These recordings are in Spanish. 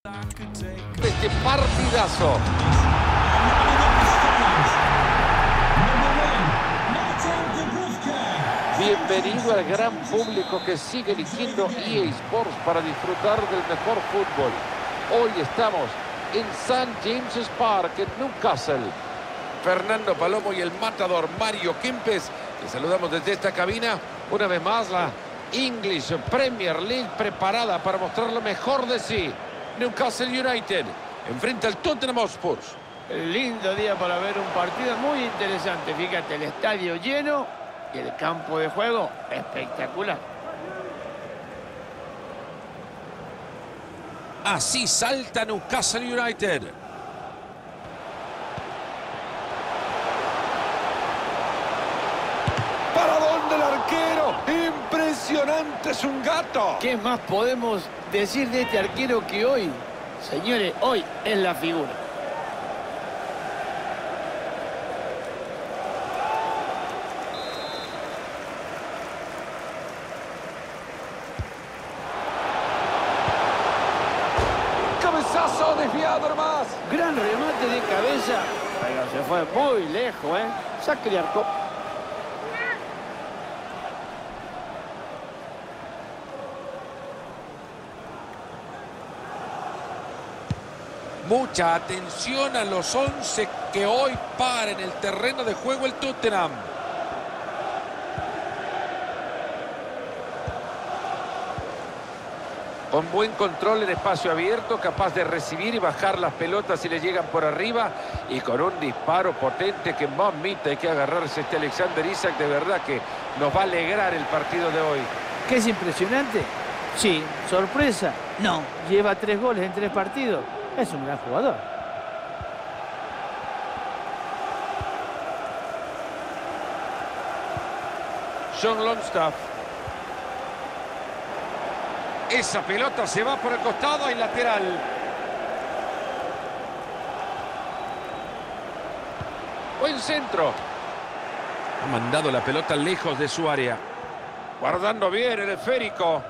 Este partidazo. Bienvenido al gran público que sigue eligiendo EA Sports para disfrutar del mejor fútbol. Hoy estamos en St. James's Park, en Newcastle. Fernando Palomo y el matador Mario Kempes. Les saludamos desde esta cabina. Una vez más, la English Premier League preparada para mostrar lo mejor de sí. Newcastle United enfrenta al Tottenham Hotspur. Lindo día para ver un partido muy interesante. Fíjate, el estadio lleno y el campo de juego espectacular. Así salta Newcastle United. ¿Para dónde el arquero? Impresionante, es un gato. ¿Qué más podemos decir de este arquero que hoy, señores, hoy es la figura? Cabezazo desviado nomás. Gran remate de cabeza, pero se fue muy lejos, ¿eh? Saque de arco. Mucha atención a los 11 que hoy para en el terreno de juego el Tottenham. Con buen control en espacio abierto, capaz de recibir y bajar las pelotas si le llegan por arriba. Y con un disparo potente que mamita, hay que agarrarse este Alexander Isak. De verdad que nos va a alegrar el partido de hoy. ¿Qué es impresionante? Sí. ¿Sorpresa? No. Lleva 3 goles en 3 partidos. Es un gran jugador. John Longstaff. Esa pelota se va por el costado y lateral. Buen centro. Ha mandado la pelota lejos de su área. Guardando bien el esférico.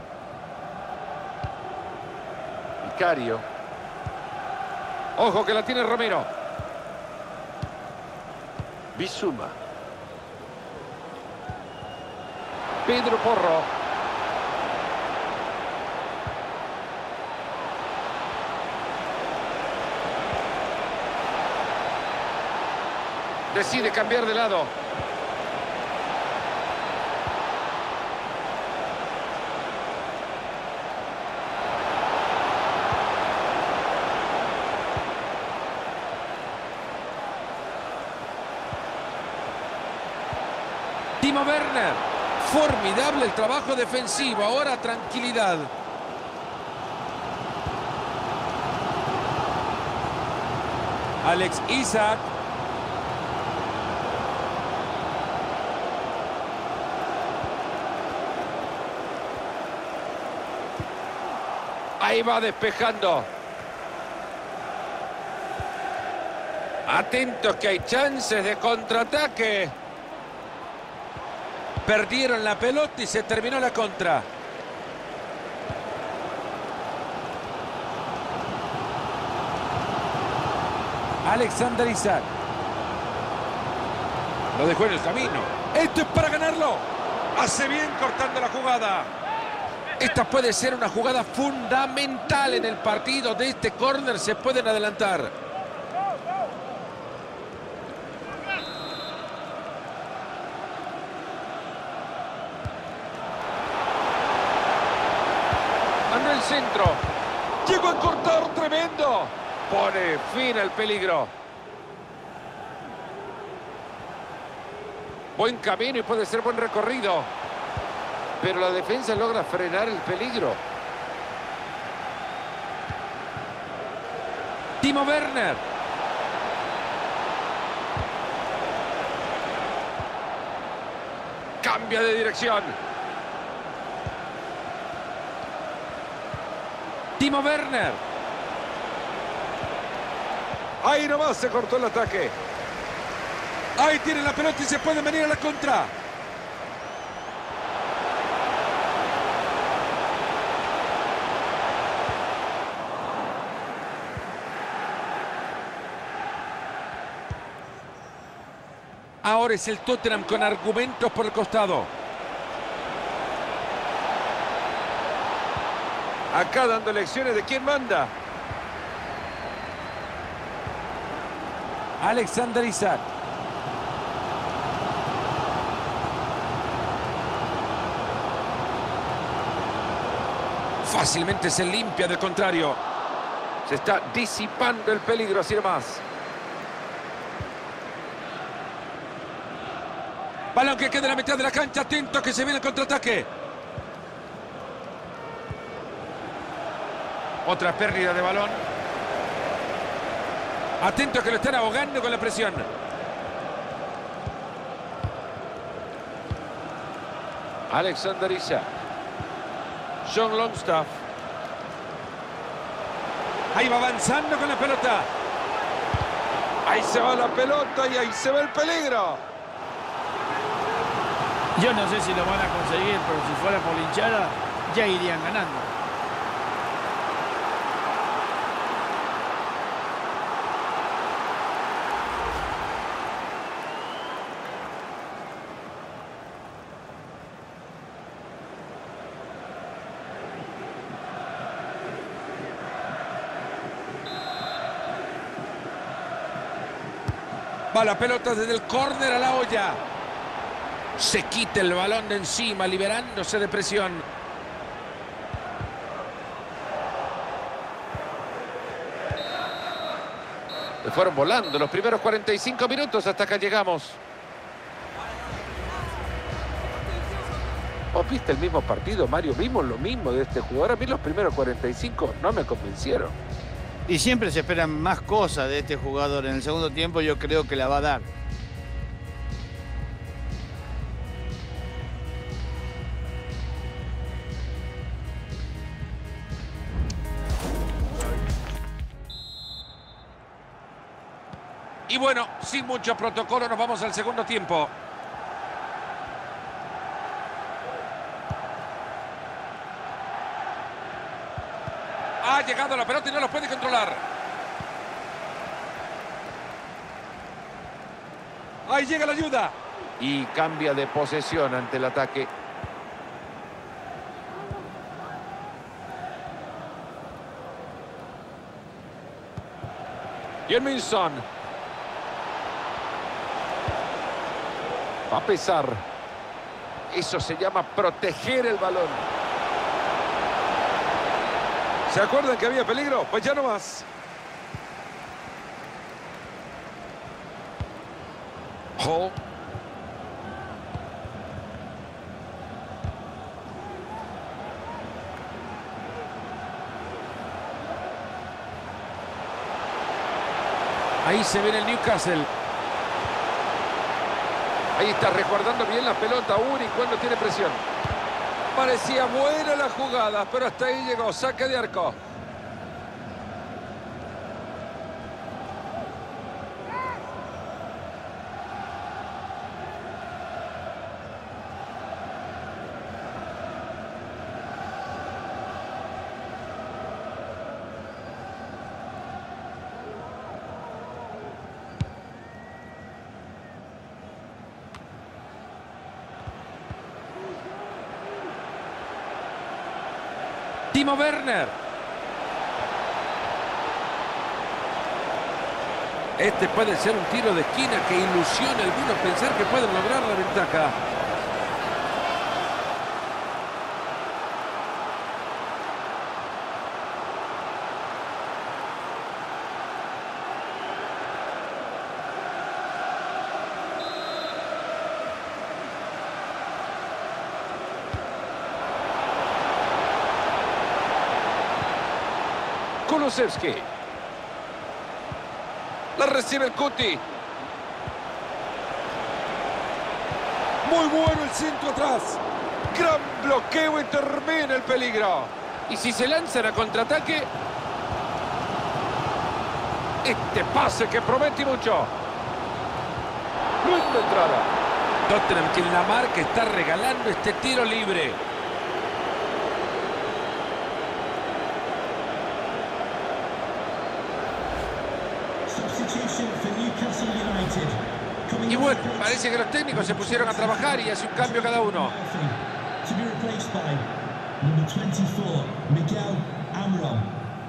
Vicario. Ojo que la tiene Romero. Bissouma. Pedro Porro. Decide cambiar de lado. Timo Werner. Formidable el trabajo defensivo. Ahora tranquilidad. Alex Isak. Ahí va despejando. Atentos que hay chances de contraataque. Perdieron la pelota y se terminó la contra. Alexander Isak. Lo dejó en el camino. Esto es para ganarlo. Hace bien cortando la jugada. Esta puede ser una jugada fundamental en el partido. De este córner se pueden adelantar. Mandó el centro. Llegó a cortar, tremendo. Pone fin al peligro. Buen camino y puede ser buen recorrido. Pero la defensa logra frenar el peligro. Timo Werner. Cambia de dirección. Timo Werner. Ahí nomás se cortó el ataque. Ahí tienen la pelota y se pueden venir a la contra. Ahora es el Tottenham con argumentos por el costado. Acá dando lecciones de quién manda. Alexander Isak. Fácilmente se limpia del contrario. Se está disipando el peligro, así nomás. Balón que queda en la mitad de la cancha. Atento que se viene el contraataque. Otra pérdida de balón. Atento que lo están ahogando con la presión. Alexander Isak. John Longstaff. Ahí va avanzando con la pelota. Ahí se va la pelota y ahí se ve el peligro. Yo no sé si lo van a conseguir, pero si fuera por la hinchada, ya irían ganando. Va la pelota desde el córner a la olla. Se quita el balón de encima, liberándose de presión. Se fueron volando los primeros 45 minutos hasta acá llegamos. ¿Vos viste el mismo partido, Mario? Vimos lo mismo de este jugador. A mí los primeros 45 no me convencieron. Y siempre se esperan más cosas de este jugador. En el segundo tiempo yo creo que la va a dar. Y bueno, sin mucho protocolo nos vamos al segundo tiempo. Ha llegado la pelota y no lo puede controlar. Ahí llega la ayuda. Y cambia de posesión ante el ataque. Yerminson. Va a pesar. Eso se llama proteger el balón. ¿Se acuerdan que había peligro? Pues ya no más. Hall. Ahí se viene el Newcastle. Ahí está recordando bien la pelota Uri cuando tiene presión. Parecía buena la jugada, pero hasta ahí llegó. Saque de arco. Timo Werner. Este puede ser un tiro de esquina que ilusiona a algunos pensar que pueden lograr la ventaja. Kulusevski. La recibe el Cuti. Muy bueno el centro atrás. Gran bloqueo y termina el peligro. Y si se lanzan a contraataque, este pase que promete mucho. Linda entrada. Tottenham que en la marca está regalando este tiro libre. Substitution for Newcastle United. Y bueno, parece que los técnicos se pusieron a trabajar y hace un cambio cada uno. To be replaced by number 24, Miguel Amron.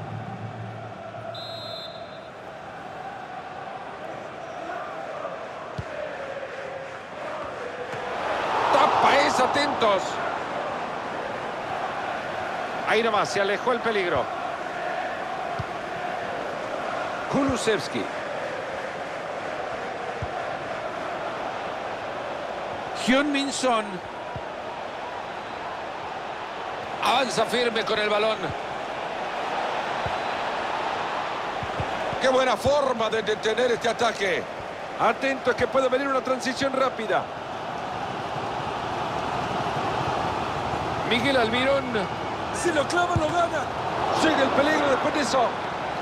Tapa es, atentos. Ahí nomás, se alejó el peligro. Kulusevski. Heung-min Son. Avanza firme con el balón. Qué buena forma de detener este ataque. Atentos que puede venir una transición rápida. Miguel Almirón. Si lo clava, lo gana. Sigue el peligro después de eso.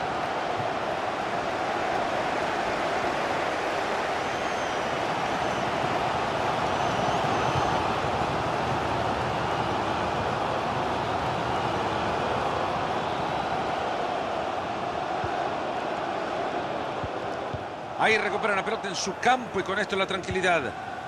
Ahí recupera la pelota en su campo y con esto la tranquilidad.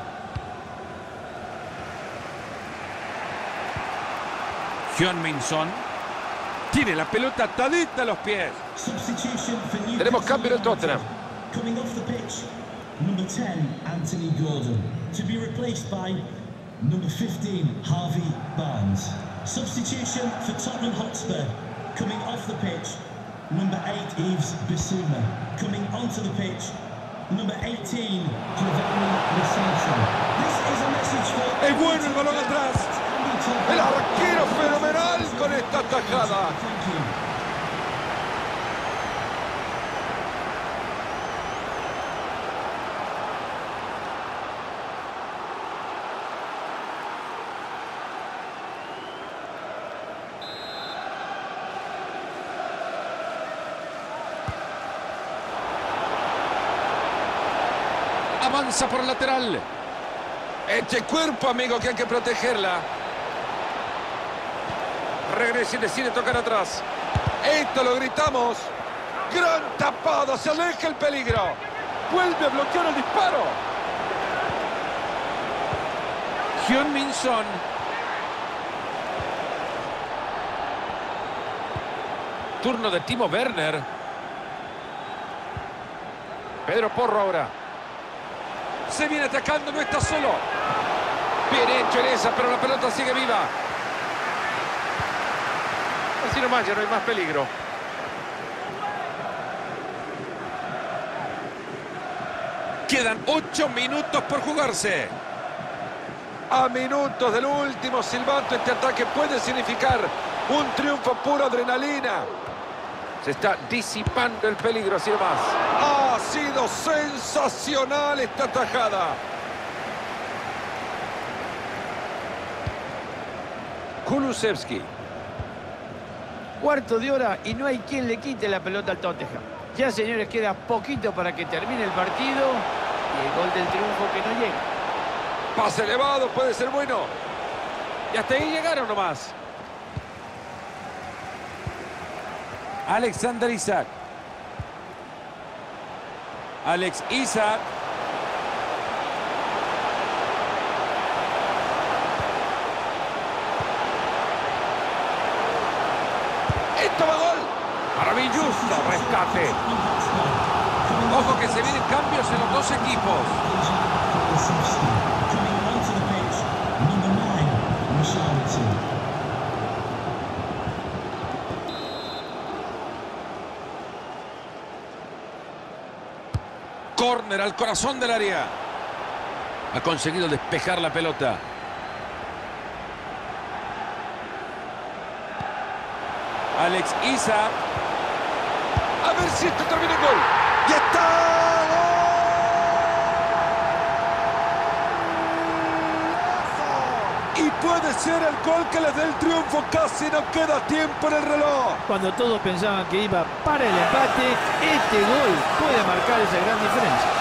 Heung-min Son. Tiene la pelota atadita a los pies. Tenemos cambio en el Tottenham. Coming off the pitch, number 10, Anthony Gordon. To be replaced by number 15, Harvey Barnes. Substitution for Tottenham Hotspur. Coming off the pitch, number 8, Yves Bissouma. Coming onto the pitch, number 18, Giovanni Lo Celso. This is a message for... Es bueno el balón atrás. El arquero fenomenal con esta tajada. Thank you. Avanza por el lateral. Este cuerpo, amigo, que hay que protegerla. Regresa y decide tocar atrás. Esto lo gritamos. Gran tapada, se aleja el peligro. Vuelve a bloquear el disparo. Heung-min Son. Turno de Timo Werner. Pedro Porro ahora. Se viene atacando, no está solo. Bien hecho en esa, pero la pelota sigue viva. Así nomás, ya no hay más peligro. Quedan 8 minutos por jugarse. A minutos del último silbato, este ataque puede significar un triunfo puro adrenalina. Se está disipando el peligro, así nomás. Ha sido sensacional esta tajada. Kulusevski. Cuarto de hora y no hay quien le quite la pelota al Tottenham. Ya, señores, queda poquito para que termine el partido y el gol del triunfo que no llega. Pase elevado, puede ser bueno. Y hasta ahí llegaron nomás. Alexander Isak. Alex Isak. Esto va gol. Maravilloso rescate. Ojo que se vienen cambios en los dos equipos. Coming onto the pitch, number 9, Richarlison. Córner al corazón del área. Ha conseguido despejar la pelota. Alex Isak. A ver si esto termina en gol. ¡Ya está! ¡Gol! Y puede ser el gol que les dé el triunfo. Casi no queda tiempo en el reloj. Cuando todos pensaban que iba para el empate, este gol puede marcar esa gran diferencia.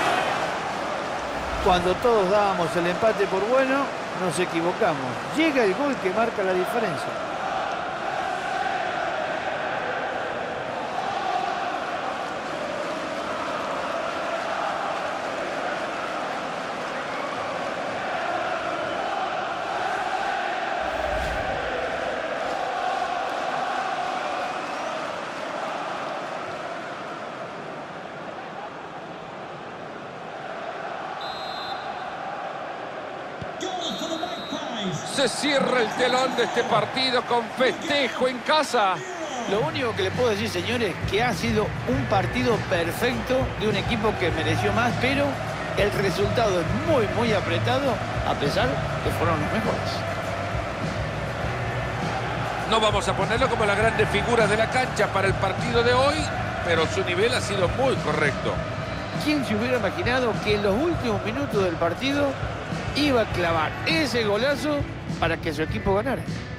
Cuando todos dábamos el empate por bueno, nos equivocamos. Llega el gol que marca la diferencia. Se cierra el telón de este partido con festejo en casa. Lo único que le puedo decir, señores, que ha sido un partido perfecto de un equipo que mereció más, pero el resultado es muy apretado, a pesar que fueron los mejores. No vamos a ponerlo como las grandes figuras de la cancha para el partido de hoy, pero su nivel ha sido muy correcto. ¿Quién se hubiera imaginado que en los últimos minutos del partido iba a clavar ese golazo para que su equipo ganara?